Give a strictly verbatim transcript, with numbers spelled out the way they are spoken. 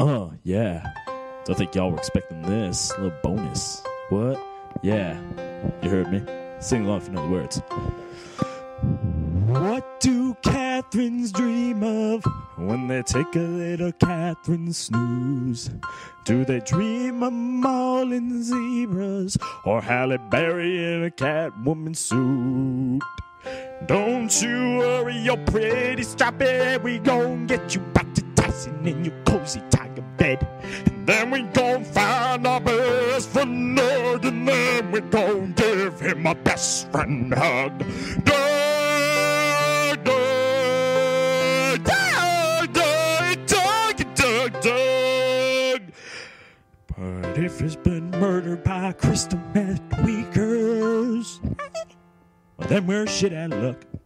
Oh, yeah. Don't think y'all were expecting this. A little bonus. What? Yeah. You heard me. Sing along if you know the words. What do Catherines dream of when they take a little Catherine snooze? Do they dream of mauling zebras or Halle Berry in a Catwoman suit? Don't you worry, you're pretty strappy. We gon' get you back to Tyson in your cozy tiger bed. And then we gon' find our best friend Nerd, and then we gon' give him a best friend hug. Doug, Doug, Doug, Doug, Doug, Doug, Doug. But if he's been murdered by crystal meth tweakers, well, then we're shit out of luck.